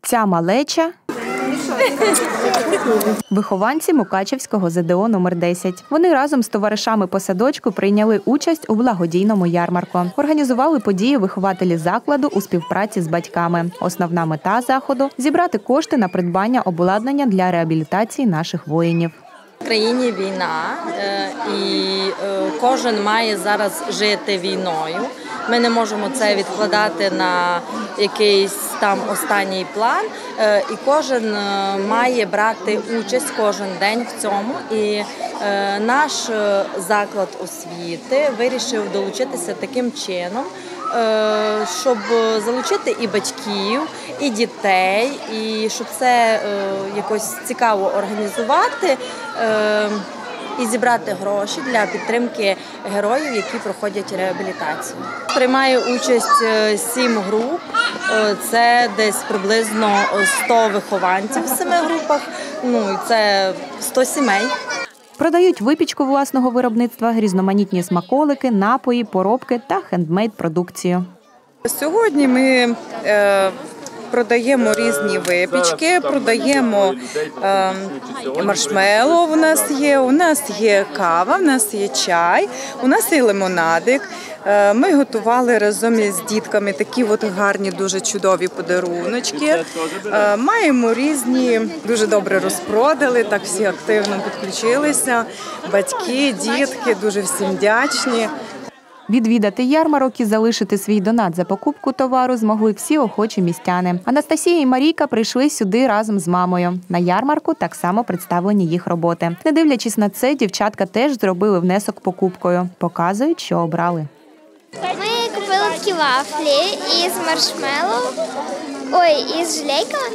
Ця малеча – вихованці Мукачівського ЗДО номер 10. Вони разом з товаришами по садочку прийняли участь у благодійному ярмарку. Організували подію вихователі закладу у співпраці з батьками. Основна мета заходу – зібрати кошти на придбання обладнання для реабілітації наших воїнів. В країні війна, і кожен має зараз жити війною. Ми не можемо це відкладати на якийсь там останній план. І кожен має брати участь кожен день в цьому. І наш заклад освіти вирішив долучитися таким чином, щоб залучити і батьків, і дітей, і щоб це якось цікаво організувати і зібрати гроші для підтримки героїв, які проходять реабілітацію. Приймає участь 7 груп, це десь приблизно 100 вихованців в 7 групах, і це 100 сімей. Продають випічку власного виробництва, різноманітні смаколики, напої, поробки та хендмейд-продукцію. Сьогодні ми продаємо різні випічки, продаємо маршмеллоу у нас є кава, у нас є чай, у нас є лимонадик. Ми готували разом із дітками такі гарні, дуже чудові подаруночки. Маємо різні, дуже добре розпродали, так всі активно підключилися. Батьки, дітки, дуже всім вдячні. Відвідати ярмарок і залишити свій донат за покупку товару змогли всі охочі містяни. Анастасія і Марійка прийшли сюди разом з мамою. На ярмарку так само представлені їх роботи. Не дивлячись на це, дівчатка теж зробили внесок покупкою. Показують, що обрали. Ми купили такі вафлі із маршмеллоу, із жлейками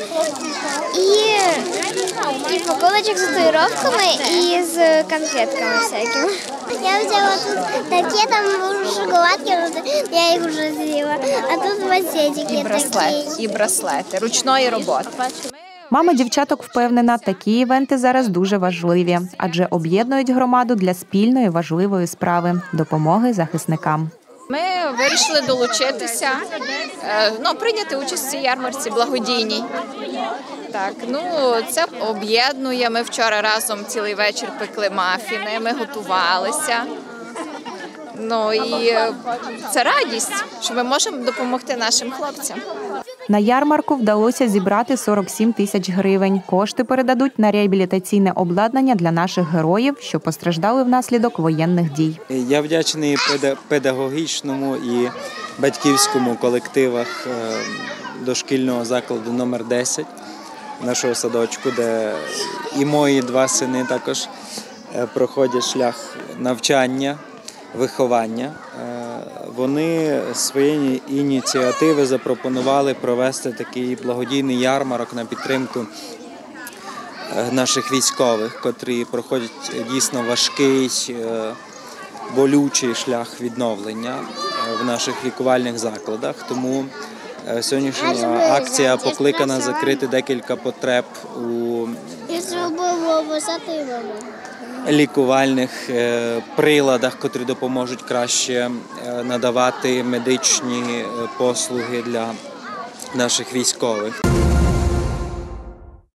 і пакуночок з татуїровками і з конфетками всякими. Я взяла тут такі, там шоколадки, я їх вже з'їла, а тут басетики такі. І браслети ручної роботи. Мама дівчаток впевнена, такі івенти зараз дуже важливі, адже об'єднують громаду для спільної важливої справи – допомоги захисникам. Ми вирішили долучитися, прийняти участь в цій ярмарці благодійній. Це об'єднує. Ми вчора разом цілий вечір пекли мафіни, ми готувалися. І це радість, що ми можемо допомогти нашим хлопцям. На ярмарку вдалося зібрати 47 тисяч гривень. Кошти передадуть на реабілітаційне обладнання для наших героїв, що постраждали внаслідок воєнних дій. Я вдячний педагогічному і батьківському колективах дошкільного закладу номер 10 нашого садочку, де і мої 2 сини також проходять шлях навчання, виховання. Вони своєї ініціативи запропонували провести такий благодійний ярмарок на підтримку наших військових, котрі проходять дійсно важкий, болючий шлях відновлення в наших лікувальних закладах. Тому сьогоднішня акція покликана закрити декілька потреб у лікувальних приладах, котрі допоможуть краще надавати медичні послуги для наших військових.